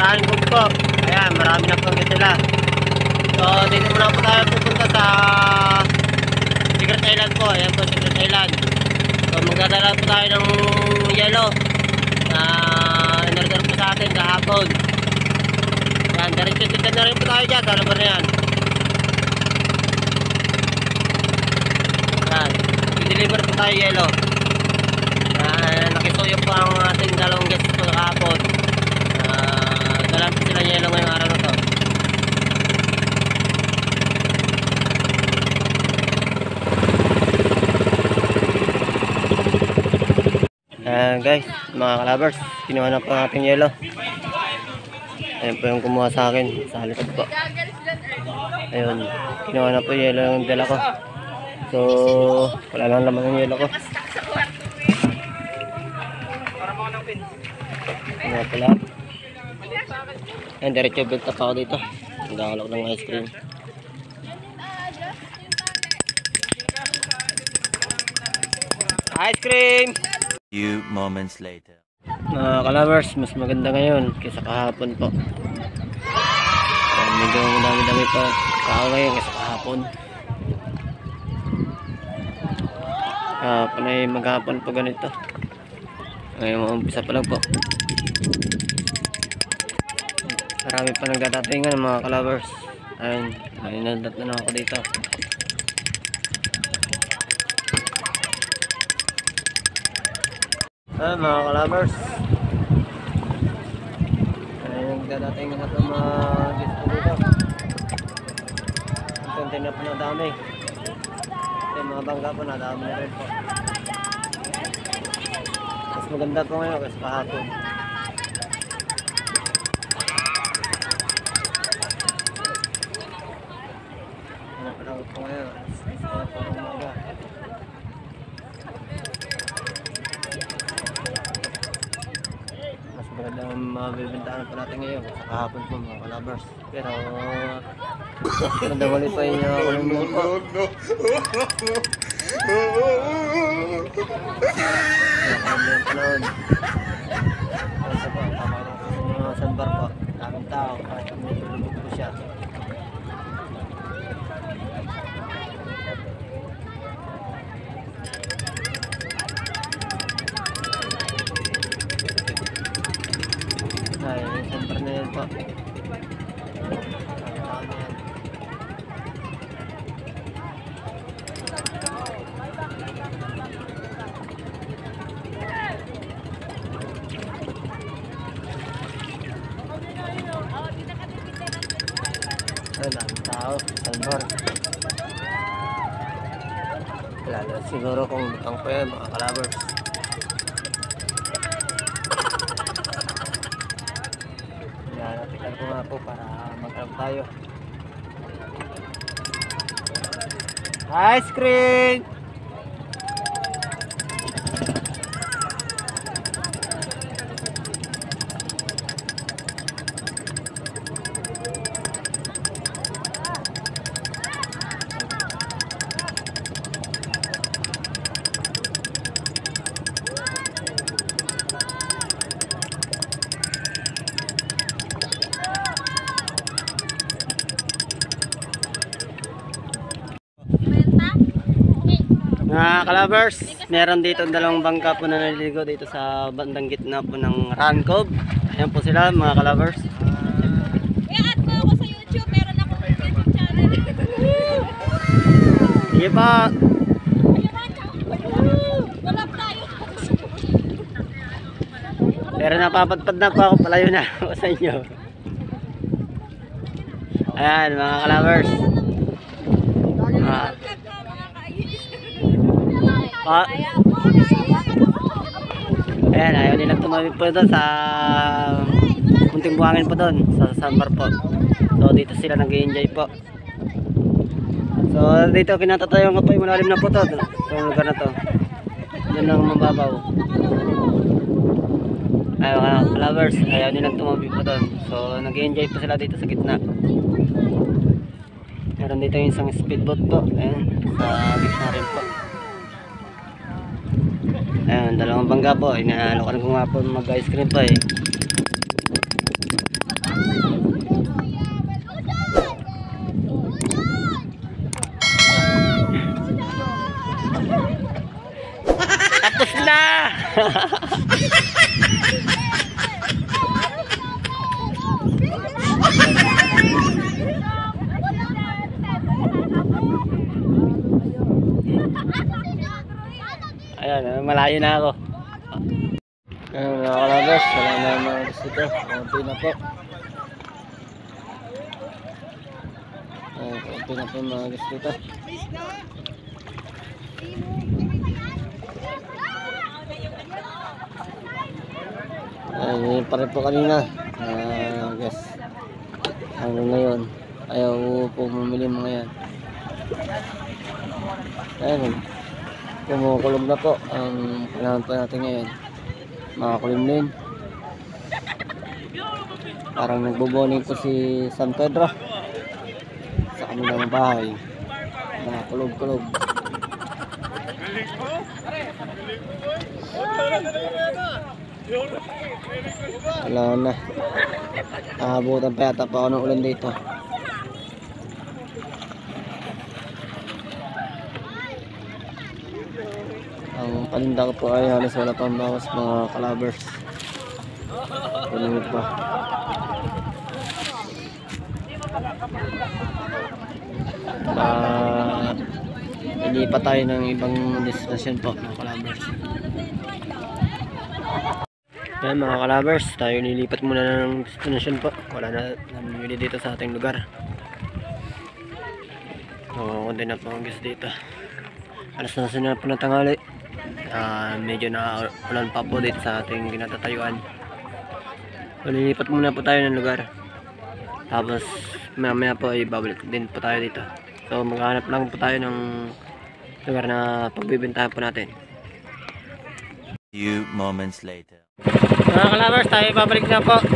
Rangkog po. Ayan, marami na po sila. So dito muna po tayo pupunta sa Secret Island po. Ayan po, Secret Island. So magdadala po tayo ng yellow na in-order po sa atin kahapon. Ayan, diretso-diretso na rin po tayo dyan. Sa lugar na yan. Ayan, i-deliver po tayo yellow. Nakisuyo po ang ating dalawang guests po kahapon. Dalan po sila yellow ngayong araw na to. Guys, mga kalabers, kinuha na po ang ating yellow. Ayan po yung kumuha sa akin sa likod po. Ayun, kinuha na po yung yellow yung dala ko. So wala lang laman yung yellow ko. Ano pala? Ayan, diretso built up ako dito. Nagkakalok ng ice cream. Ice cream! Few moments later. Mga kalabers, mas maganda ngayon kaysa kahapon po. Medyo dami-dami po ngayon kaysa kahapon. Panay maghapon po ganito. Ngayon umpisa pa lang po. Marami pa nagdadatingan mga kalabers. Ayun, naninandat na ako dito. Mga kalabers, ayun, nagdadatingan na po mga dito dito. Konti na po na dami. Yung mga bangga po na dami na rin po. Mas maganda po ngayon kasi kahapon. Ano pa lang po ngayon? Kaya po ng umaga. Mas maganda ang mabibintaan po natin ngayon sa kahapon po mga kalabers. Pero maganda ulit pa yung ulang mo po. Ito po, tama na po mga sandbar po. Daming tao, kahit medyo lumog po siya. Ay, sandbar na yan po. Daming tao, sandbar. Lalo siguro kung butang pa yan mga kalabers. Natikan ko nga po para mag-grab tayo. Ice cream! Mga kalabers, meron dito dalawang bangka po na naliligo dito sa bandang gitna po ng Rangkog. Ayan po sila mga kalabers. I-add ko ako sa YouTube, meron ako YouTube channel. Sige pa. Wala tayo. Pero napapadpad na po ako, palayo na ako sa inyo. Ayan mga kalabers. Ayan, ayaw nilang tumawid po doon sa munting buhangin po doon sa sandbar po. So dito sila nag-i-enjoy po. So dito kinatatayo nga po yung malalim na po to. Itong lugar na to. Doon lang mababaw. Ayaw ka na flowers, ayaw nilang tumawid po doon. So nag-i-enjoy po sila dito sa gitna. Meron dito yung isang speedboat po. Ayan, sa gitna rin po. Ayan, dalawang bangga po. Inaalokan ko nga po mag-ice cream po eh. Ayan, malayo na ako. Ayan mga kalabas, wala na mga gusto dito. Konti na po. Ayan, konti na po mga gusto dito. Ayan, yun pa rin po kanina. Guys, hanggang ngayon ayaw po bumili mga yan. Ayan, kumukulog na po ang panahon po natin ngayon. Makakulimlim. Parang nagboboning po si San Pedro sa kanilang bahay. Nakakulog-kulog. Wala na. Abutan pa yata pa ako ng ulan dito. Ang paninda ko po ay halos wala pang bawas mga kalabers. Pinunod pa. Ilipat tayo ng ibang destination po mga kalabers. Yan mga kalabers, tayo nilipat muna ng destination po. Wala na namimili dito sa ating lugar. Kunti na po ang guys dito. Alas na sila po ng tanghali. Medyo na ulan pa po dito sa ating kinatatayuan. Lilipat muna po tayo ng lugar. Tapos mamaya po ay babalik din po tayo dito. So maghanap lang po tayo ng lugar na pagbibintahan po natin. Few moments later. Mga kalabers, tayo babalik na po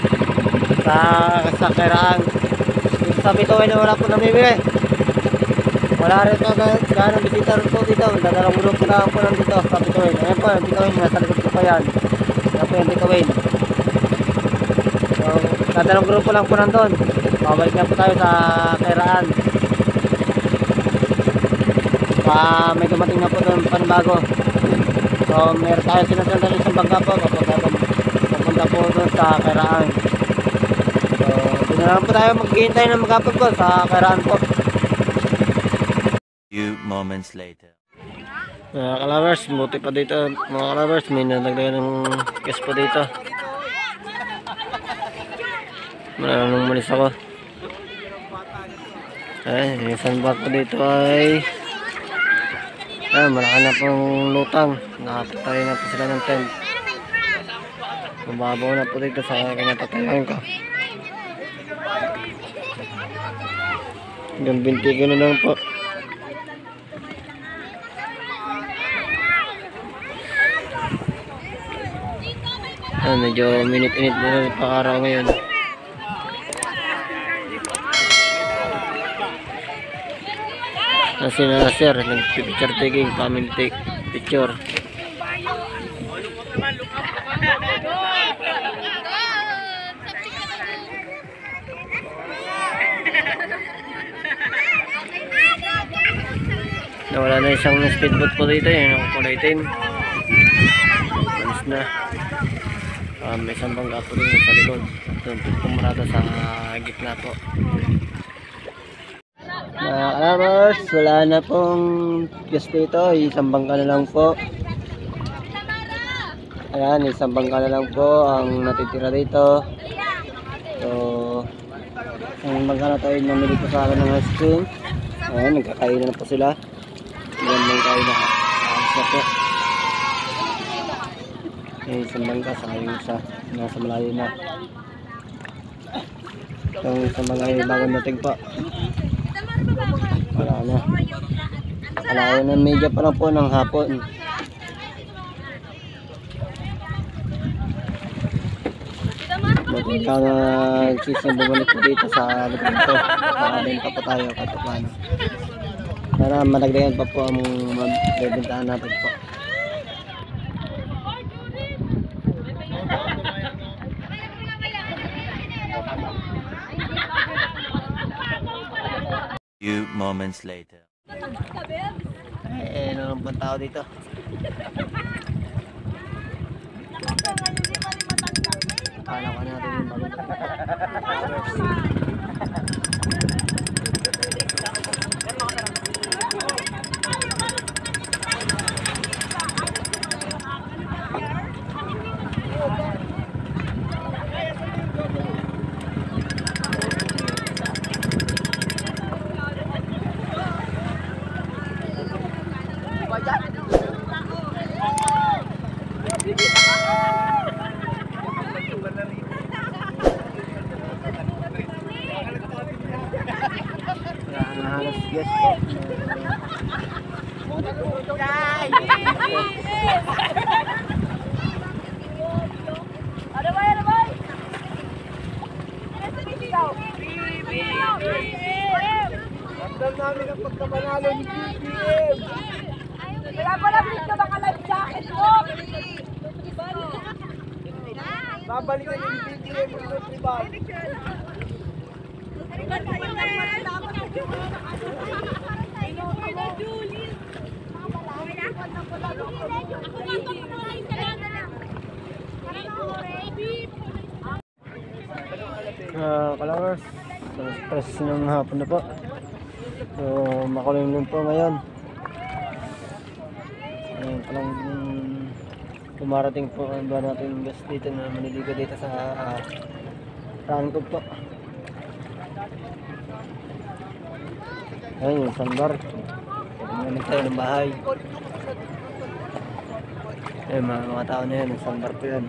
sa Kairaan. Sa Bituin na wala po namimili. Wala rin po gano'ng bisita rin po dito. Dadalawang grupo lang po nandito sa Bituin. Ayan po, yung Bituin, nasa likod ko pa yan. Ayan po yung Bituin. So, dadalawang grupo lang po nandun. Babalik na po tayo sa Kairaan. May dumating na po doon panibago. So, meron tayo sinasandal isang bangka po. Papunta po doon sa Kairaan. So, doon na lang po tayo maghihintay ng magapag po sa Kairaan po. Few moments later. Mga kalabers, buti pa dito mga kalabers, may nalagdagan ng gas po dito. Maraming malis ako. Ay, isang bag po dito ay malaki na pong lutang. Nakapatay na po sila ng tent. Mababaw na po dito sa kinatatayan ko. Hanggang 20 na lang po. Medyo minute-init na pakaraw ngayon. Kasi na sir, nag-picture taking, family take picture. Nawala na isang speedboat po dito, yun ang kulay itim. Alis na. May isang bangka po dito sa likod. Doon po pumarada sa gitna po. Mga kalabers, wala na pong gas dito. Isang bangka na lang po. Ayan, isang bangka na lang po ang natitira dito. So, ang bangka na tayo namili po sa akin ng ice cream. Ayan, nagkakainan na po sila. Ayan, nagkakainan na. Ayan po. Ayan, isang bangka sa kayong isa. Nasa malayo na. Itong isang bangka ay bagong dating po. Wala na. Alayo na media pa lang po ng hapon. Bakit ka nagsisang bumalik po dito sa lugar nito. Makabenta po tayo kahit paano. Para madagdagan pa po ang magbibentahan natin po. Few moments later. Ano naman tao dito? Akala ko natin yung bago. Halos yes po. Ramdam namin ang pagkapanalo ni BBM. Kaya pala dito baka life jacket mo. Babalikan yung BBM ng tribal. Kalawers, stress ng hapon na po. So makulimlim po ngayon. Ngayon palang kumarating po ang ba natin guest dito na maniligo dito sa Rangkog po. Ayun yung sandbar. Pagmamit tayo ng bahay. Ayun mga tao na yan, yung sandbar po yan.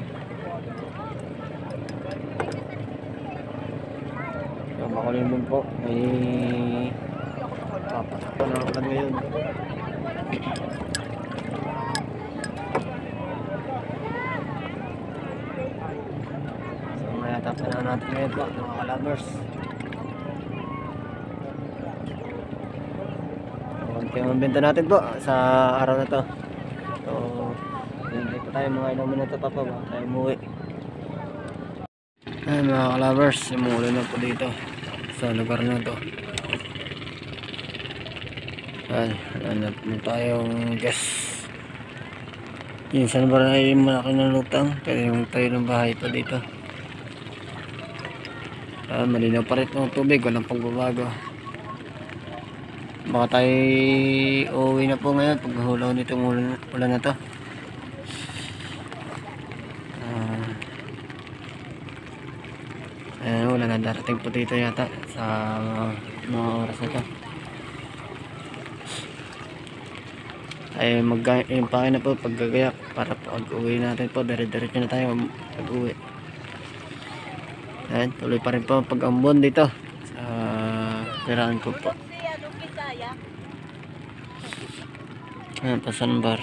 So makulimlim po. May papasok pa na ulan ngayon. So mayata pa na natin ngayon po mga kalabers. Konti ang benta natin po sa araw na to. So hindi pa tayo mga ilang minuto pa bago tayo umuwi. Ayan mga kalabers, umuulan na po dito sa lugar na to. Ayan, hanap na tayong guest. Yung sandbar ay malaki ng lutang, pero yung tayo ng bahay pa dito. Malinaw pa rin ng tubig, walang pagbabago. Baka tayo uuwi na po ngayon pag hulaw nitong ulan na to. Wala na darating po dito yata sa mga oras na to. Ay magpain na po paggagayak para pag uwi natin po dire-diretso na tayo pag uwi. Ayan, tuloy pa rin po ang pag-ambon dito sa tiraan ko po. Ayan, pasanbar.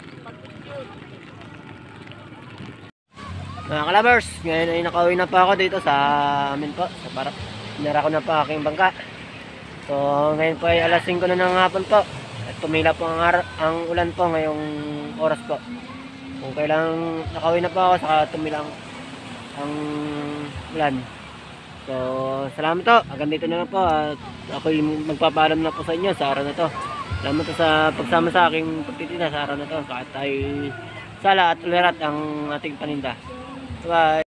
Mga kalabers, ngayon ay nakauwi na pa ako dito sa amin po. Para pinara ko na pa aking bangka. So ngayon po ay alas 5 na ng hapon po. At tumila po ang ulan po ngayong oras po. Kung kailang nakauwi na pa ako, saka tumila ang ulan. So salamat po, hanggang dito na lang po. At ako'y magpapaalam na po sa inyo sa araw na to. Salamat po sa pagsama sa aking pagtitinda sa araw na to. Kahit tayo sala at ulirat ang ating paninda. Bye.